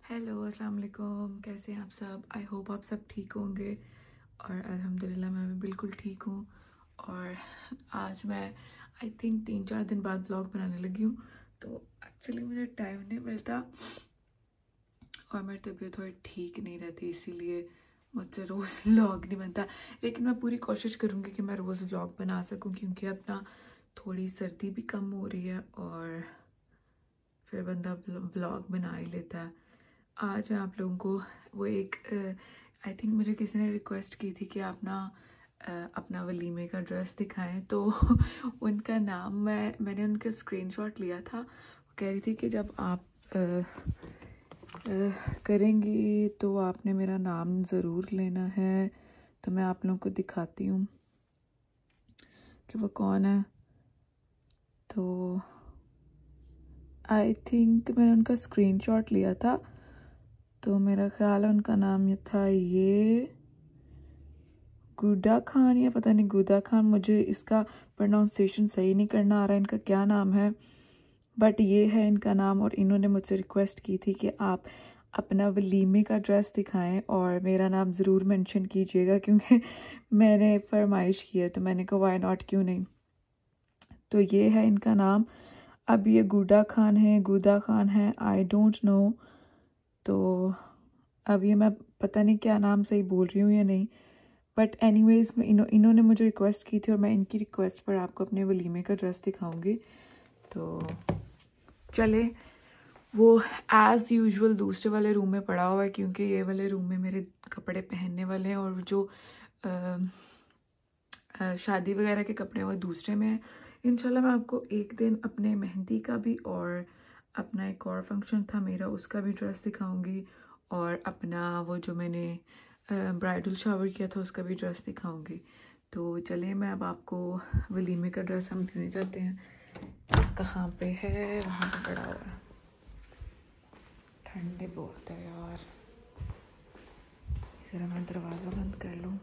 Hello अस्सलाम वालेकुम, कैसे हैं आप सब। आई होप आप सब ठीक होंगे और अल्हम्दुलिल्लाह मैं भी बिल्कुल ठीक हूँ। और आज मैं आई थिंक 3-4 दिन बाद व्लॉग बनाने लगी हूँ। तो एक्चुअली मुझे टाइम नहीं मिलता और मेरी तबीयत थोड़ी ठीक नहीं रहती, इसीलिए मुझसे रोज़ व्लॉग नहीं बनता। लेकिन मैं पूरी कोशिश करूँगी कि मैं रोज़ व्लॉग बना सकूँ, क्योंकि अब ना थोड़ी सर्दी भी कम हो रही है और फिर बंदा व्लॉग बना ही लेता है। आज मैं आप लोगों को वो एक आई थिंक मुझे किसी ने रिक्वेस्ट की थी कि आप ना अपना वलीमे का ड्रेस दिखाएं, तो उनका नाम मैंने उनका स्क्रीनशॉट लिया था। वो कह रही थी कि जब आप करेंगी तो आपने मेरा नाम ज़रूर लेना है। तो मैं आप लोगों को दिखाती हूँ कि वो कौन है। तो आई थिंक मैंने उनका स्क्रीनशॉट लिया था, तो मेरा ख्याल है उनका नाम ये था, ये गुडा खान या पता नहीं गुदा खान, मुझे इसका प्रोनाउंसिएशन सही नहीं करना आ रहा है इनका क्या नाम है, बट ये है इनका नाम। और इन्होंने मुझसे रिक्वेस्ट की थी कि आप अपना वलीमे का ड्रेस दिखाएं और मेरा नाम ज़रूर मेंशन कीजिएगा, क्योंकि मैंने फरमाइश की है। तो मैंने कहा वाई नॉट, क्यों नहीं। तो ये है इनका नाम। अब ये गुडा खान है, आई डोंट नो। तो अब ये मैं पता नहीं क्या नाम सही बोल रही हूँ या नहीं, बट एनीवेज इन्होंने मुझे रिक्वेस्ट की थी और मैं इनकी रिक्वेस्ट पर आपको अपने वलीमे का ड्रेस दिखाऊंगी। तो चले, वो एज़ यूजुअल दूसरे वाले रूम में पड़ा हुआ है, क्योंकि ये वाले रूम में मेरे कपड़े पहनने वाले हैं और जो शादी वगैरह के कपड़े हैं वो दूसरे में हैं। इंशाल्लाह मैं आपको एक दिन अपने मेहंदी का भी और अपना एक और फंक्शन था मेरा, उसका भी ड्रेस दिखाऊंगी, और अपना वो जो मैंने ब्राइडल शावर किया था उसका भी ड्रेस दिखाऊंगी। तो चलिए, मैं अब आपको वलीमे का ड्रेस हम लेने जाते हैं। कहाँ पे है, वहाँ पे पड़ा हुआ है। ठंडे बहुत है यार, ज़रा मैं दरवाज़ा बंद कर लूँ।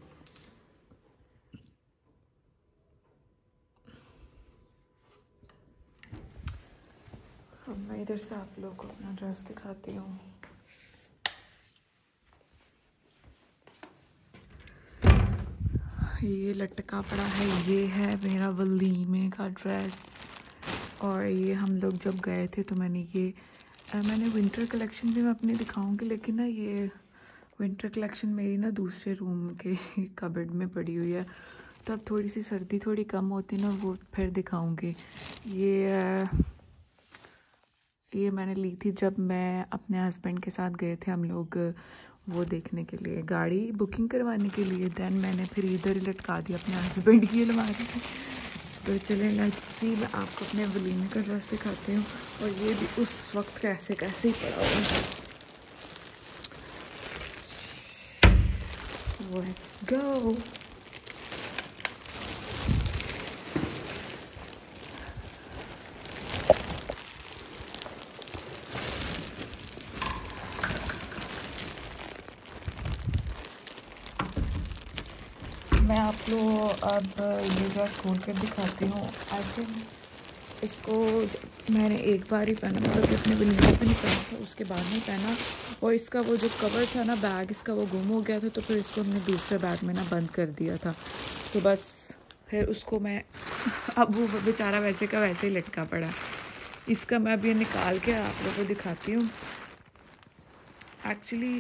अब मैं इधर से आप लोगों को अपना ड्रेस दिखाती हूँ। ये लटका पड़ा है, ये है मेरा वलीमे का ड्रेस। और ये हम लोग जब गए थे तो मैंने विंटर कलेक्शन भी मैं अपनी दिखाऊंगी, लेकिन ना ये विंटर कलेक्शन मेरी ना दूसरे रूम के कबर्ड में पड़ी हुई है। तो अब थोड़ी सी सर्दी थोड़ी कम होती ना, वो फिर दिखाऊंगी। ये मैंने ली थी जब मैं अपने हस्बैंड के साथ गए थे हम लोग वो देखने के लिए, गाड़ी बुकिंग करवाने के लिए। देन मैंने फिर इधर ही लटका दिया अपने हस्बैंड की अलमारी में। तो चले लेट्स सी, मैं आपको अपने वलीमे का ड्रेस दिखाती हूँ। और ये भी उस वक्त कैसे कैसे ही पड़ा हुआ है। Let's go. मैं आपको अब ये ड्रेस खोल कर दिखाती हूँ। आई थिंक इसको मैंने एक बार ही पहना, मतलब कि अपने वलीमे पे नहीं पहना था, उसके बाद नहीं पहना। और इसका वो जो कवर था ना, बैग इसका वो गुम हो गया था, तो फिर इसको हमने दूसरे बैग में ना बंद कर दिया था। तो बस फिर उसको मैं अब वो बेचारा वैसे का वैसे ही लटका पड़ा। इसका मैं अभी निकाल के आप लोगों को दिखाती हूँ। एक्चुअली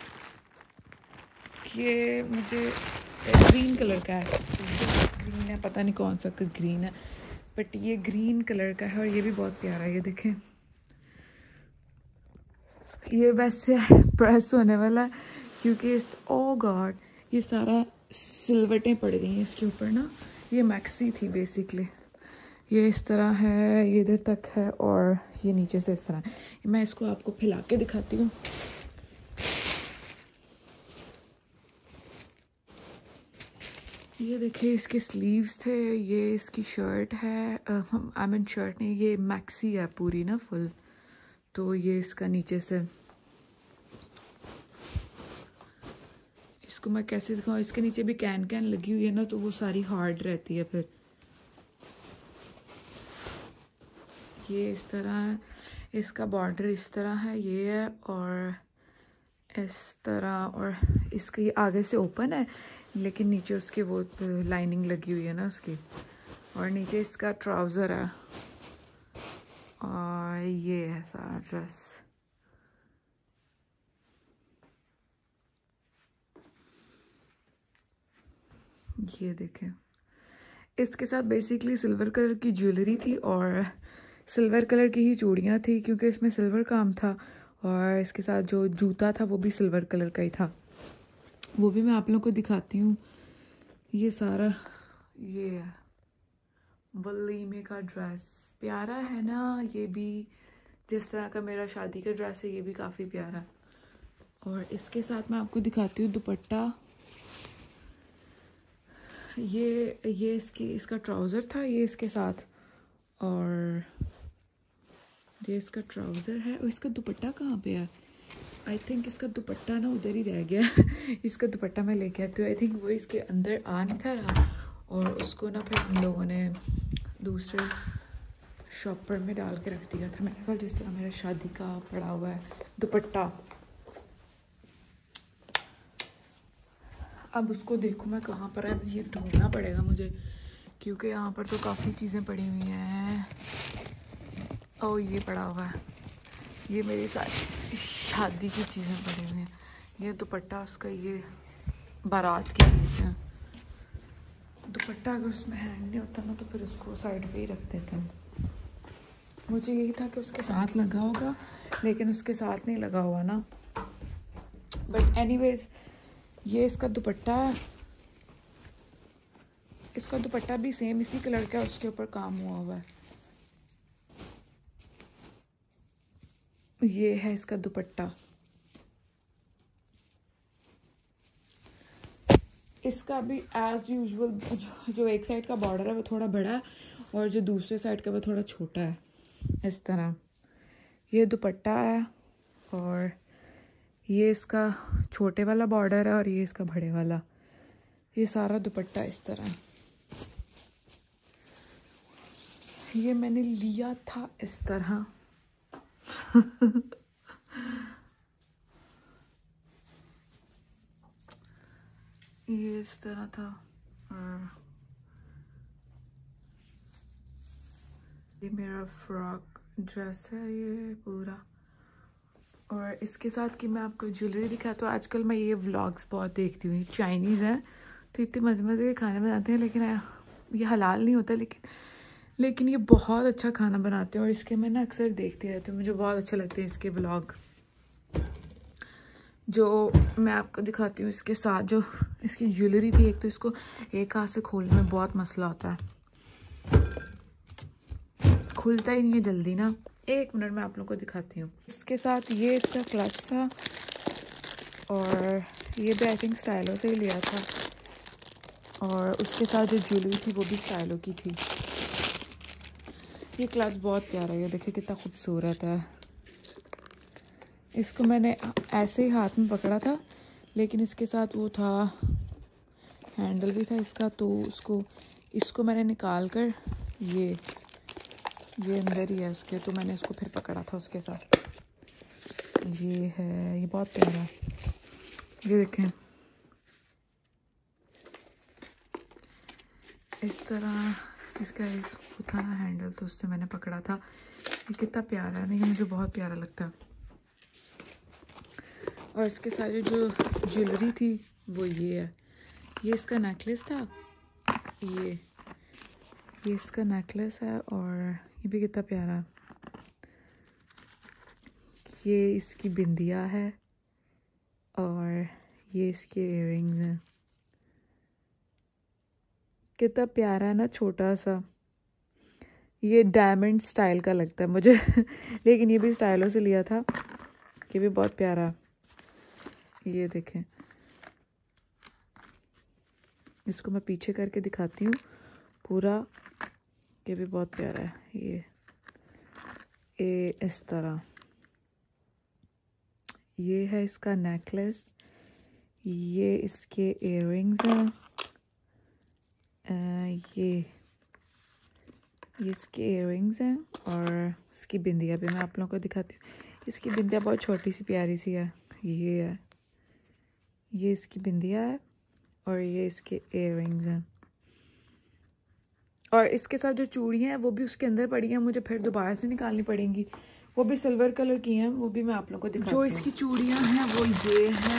ये मुझे ग्रीन कलर का है, ग्रीन है, पता नहीं कौन सा ग्रीन है, बट ये ग्रीन कलर का है और ये भी बहुत प्यारा है। ये देखें, ये वैसे प्रेस होने वाला है, क्योंकि इस ओ गॉड ये सारा सिलवटें पड़ गई हैं इसके ऊपर ना। ये मैक्सी थी बेसिकली। ये इस तरह है, ये इधर तक है और ये नीचे से इस तरह है। मैं इसको आपको फैला के दिखाती हूँ। ये देखिए, इसके स्लीव्स थे, ये इसकी शर्ट है, आई मीन शर्ट नहीं, ये मैक्सी है पूरी ना फुल। तो ये इसका नीचे से, इसको मैं कैसे दिखाऊँ, इसके नीचे भी कैन कैन लगी हुई है ना, तो वो सारी हार्ड रहती है फिर। ये इस तरह है। इसका बॉर्डर इस तरह है, ये है, और इस तरह, और इसका ये आगे से ओपन है लेकिन नीचे उसके वो लाइनिंग लगी हुई है ना उसकी, और नीचे इसका ट्राउज़र है, और ये है सारा ड्रेस। ये देखें, इसके साथ बेसिकली सिल्वर कलर की ज्वेलरी थी और सिल्वर कलर की ही चूड़ियाँ थी क्योंकि इसमें सिल्वर काम था, और इसके साथ जो जूता था वो भी सिल्वर कलर का ही था, वो भी मैं आप लोगों को दिखाती हूँ। ये सारा ये है वलीमे का ड्रेस, प्यारा है ना, ये भी जिस तरह का मेरा शादी का ड्रेस है ये भी काफ़ी प्यारा है। और इसके साथ मैं आपको दिखाती हूँ दुपट्टा। ये इसका ट्राउज़र था, ये इसके साथ, और ये इसका ट्राउज़र है, और इसका दुपट्टा कहाँ पे है? आई थिंक इसका दुपट्टा ना उधर ही रह गया इसका दुपट्टा मैं लेके आती हूँ। आई थिंक वो इसके अंदर आ नहीं था रहा, और उसको ना फिर हम लोगों ने दूसरे शॉपर में डाल के रख दिया था, मेरे ख्याल जिस तरह मेरा शादी का पड़ा हुआ है दुपट्टा। अब उसको देखूँ मैं कहाँ पर है, ये ढूंढना पड़ेगा मुझे क्योंकि यहाँ पर तो काफ़ी चीज़ें पड़ी हुई हैं। ओह ये पड़ा हुआ है, ये मेरी सारी शादी की चीज़ें पड़ी हुई हैं। ये दुपट्टा उसका, ये बारात की चीज़ है। दुपट्टा अगर उसमें हैंग नहीं होता ना तो फिर उसको साइड पे ही रख देते हैं। मुझे यही था कि उसके साथ लगा होगा लेकिन उसके साथ नहीं लगा हुआ ना, बट एनीवेज ये इसका दुपट्टा है। इसका दुपट्टा भी सेम इसी कलर का है, उसके ऊपर काम हुआ है। ये है इसका दुपट्टा। इसका भी एज यूजुअल जो एक साइड का बॉर्डर है वो थोड़ा बड़ा है और जो दूसरे साइड का वो थोड़ा छोटा है, इस तरह। ये दुपट्टा है और ये इसका छोटे वाला बॉर्डर है और ये इसका बड़े वाला। ये सारा दुपट्टा इस तरह। ये मैंने लिया था इस तरह ये इस तरह था, और ये मेरा फ्रॉक ड्रेस है ये पूरा। और इसके साथ कि मैं आपको ज्वेलरी दिखाता हूँ। आजकल मैं ये व्लॉग्स बहुत देखती हूँ, चाइनीज़ हैं तो इतने मज़े मज़े के खाने बनाते हैं, लेकिन ये हलाल नहीं होता, लेकिन ये बहुत अच्छा खाना बनाते हैं और इसके मैं ना अक्सर देखती रहती हूँ, मुझे बहुत अच्छे लगते हैं इसके व्लॉग। जो मैं आपको दिखाती हूँ इसके साथ जो इसकी ज्वेलरी थी, एक तो इसको एक हाथ से खोलने में बहुत मसला होता है, खुलता ही नहीं है जल्दी ना। एक मिनट में आप लोगों को दिखाती हूँ। इसके साथ ये इसका क्लच था और ये भी आई थिंक स्टाइलो से ही लिया था, और उसके साथ जो ज्वेलरी थी वो भी स्टाइलो की थी। ये क्लच बहुत प्यारा है, ये देखिए कितना खूबसूरत है। इसको मैंने ऐसे ही हाथ में पकड़ा था, लेकिन इसके साथ वो था हैंडल भी था इसका, तो इसको मैंने निकाल कर ये अंदर ही है उसके, तो मैंने इसको फिर पकड़ा था उसके साथ। ये है, ये बहुत प्यारा है, ये देखें इस तरह। इसका वो था ना हैंडल, तो उससे मैंने पकड़ा था। ये कितना प्यारा है ना, ये मुझे बहुत प्यारा लगता है। और इसके साथ जो ज्वेलरी थी वो ये है, ये इसका नेकलेस था, ये इसका नेकलेस है, और ये भी कितना प्यारा। ये इसकी बिंदिया है और ये इसके इयररिंग्स हैं। कितना प्यारा है ना, छोटा सा। ये डायमंड स्टाइल का लगता है मुझे लेकिन ये भी स्टाइलों से लिया था, ये भी बहुत प्यारा। ये देखें, इसको मैं पीछे करके दिखाती हूँ पूरा, ये भी बहुत प्यारा है। ये इस तरह, ये है इसका नेकलेस, ये इसके इयररिंग्स हैं, ये ये इसके इयररिंग्स हैं और इसकी बिंदिया भी मैं आप लोगों को दिखाती हूँ। इसकी बिंदिया बहुत छोटी सी प्यारी सी है। ये है, ये इसकी बिंदिया है और ये इसके इयररिंग्स हैं। और इसके साथ जो चूड़ियाँ हैं वो भी उसके अंदर पड़ी हैं, मुझे फिर दोबारा से निकालनी पड़ेंगी। वो भी सिल्वर कलर की हैं, वो भी मैं आप लोगों को दिखाती हूँ। जो इसकी चूड़ियाँ हैं वो ये हैं।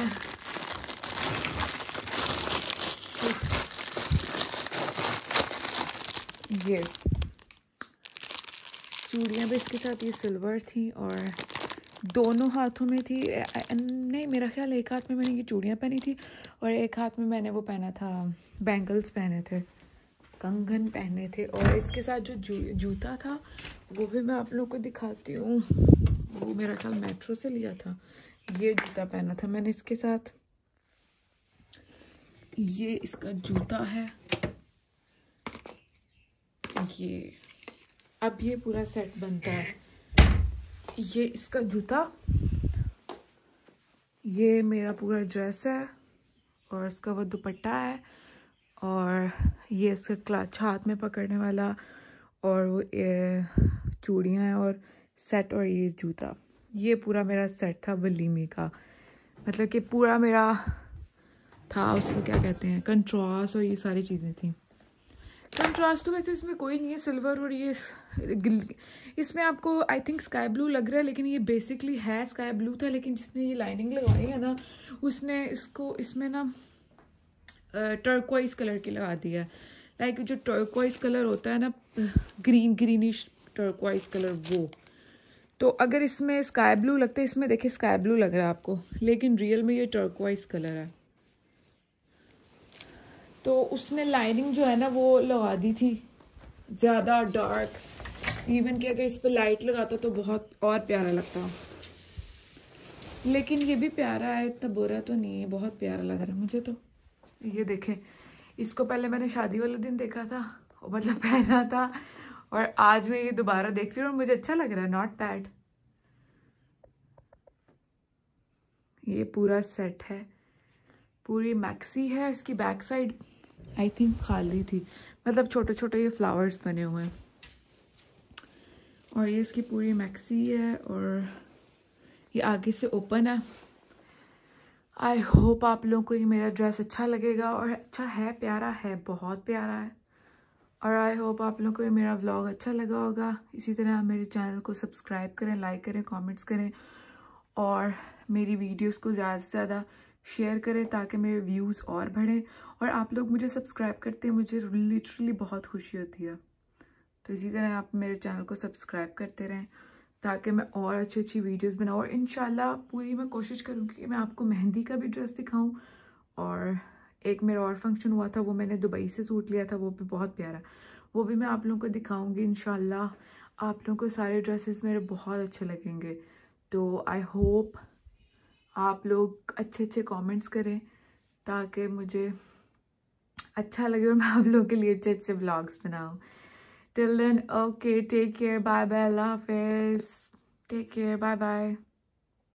ये चूड़ियाँ भी इसके साथ ये सिल्वर थी और दोनों हाथों में थी। नहीं, मेरा ख्याल एक हाथ में मैंने ये चूड़ियाँ पहनी थी और एक हाथ में मैंने वो पहना था, बैंगल्स पहने थे, कंगन पहने थे। और इसके साथ जो जूता था वो भी मैं आप लोगों को दिखाती हूँ। वो मेरा ख्याल मेट्रो से लिया था। ये जूता पहना था मैंने इसके साथ। ये इसका जूता है। ये अब ये पूरा सेट बनता है। ये इसका जूता, ये मेरा पूरा ड्रेस है और इसका वो दुपट्टा है और ये इसका क्लच हाथ में पकड़ने वाला और वो चूड़ियाँ हैं और सेट और ये जूता। ये पूरा मेरा सेट था वलीमे का, मतलब कि पूरा मेरा था, उसको क्या कहते हैं, कंट्रास्ट और ये सारी चीज़ें थी। कंट्रास्ट तो वैसे इसमें कोई नहीं है, सिल्वर और ये इसमें आपको आई थिंक स्काई ब्लू लग रहा है, लेकिन ये बेसिकली है स्काई ब्लू था, लेकिन जिसने ये लाइनिंग लगाई है ना उसने इसको इसमें ना टर्कोइज कलर की लगा दिया है। लाइक जो टर्कोइज कलर होता है ना, ग्रीनिश टर्कोइज कलर, वो तो अगर इसमें स्काई ब्लू लगता है, इसमें देखिए स्काई ब्लू लग रहा है आपको, लेकिन रियल में ये टर्कोइज कलर है। तो उसने लाइनिंग जो है ना वो लगा दी थी ज़्यादा डार्क, इवन कि अगर इस पर लाइट लगाता तो बहुत और प्यारा लगता। लेकिन ये भी प्यारा है, इतना बुरा तो नहीं है, बहुत प्यारा लग रहा है मुझे तो। ये देखें, इसको पहले मैंने शादी वाले दिन देखा था, मतलब पहना था, और आज मैं ये दोबारा देख रही हूँ और मुझे अच्छा लग रहा है, नॉट बैड। ये पूरा सेट है, पूरी मैक्सी है। इसकी बैक साइड आई थिंक खाली थी, मतलब छोटे छोटे ये फ्लावर्स बने हुए हैं। और ये इसकी पूरी मैक्सी है और ये आगे से ओपन है। आई होप आप लोगों को ये मेरा ड्रेस अच्छा लगेगा, और अच्छा है, प्यारा है, बहुत प्यारा है। और आई होप आप लोगों को ये मेरा व्लॉग अच्छा लगा होगा। इसी तरह आप मेरे चैनल को सब्सक्राइब करें, लाइक करें, कमेंट्स करें और मेरी वीडियोस को ज़्यादा से ज़्यादा शेयर करें ताकि मेरे व्यूज़ और बढ़ें। और आप लोग मुझे सब्सक्राइब करते हैं, मुझे लिटरली बहुत खुशी होती है। तो इसी तरह आप मेरे चैनल को सब्सक्राइब करते रहें ताकि मैं और अच्छी अच्छी वीडियोस बनाऊँ। और इंशाल्लाह पूरी मैं कोशिश करूँगी कि मैं आपको मेहंदी का भी ड्रेस दिखाऊँ। और एक मेरा और फंक्शन हुआ था, वो मैंने दुबई से सूट लिया था, वो भी बहुत प्यारा, वो भी मैं आप लोगों को दिखाऊंगी इंशाल्लाह। आप लोगों को सारे ड्रेसेस मेरे बहुत अच्छे लगेंगे। तो आई होप आप लोग अच्छे अच्छे कमेंट्स करें ताकि मुझे अच्छा लगे और मैं आप लोगों के लिए अच्छे अच्छे ब्लॉग्स बनाऊँ। Till then, okay, take care, bye bye, अल्लाह हाफिज़, टेक केयर, बाय बाय।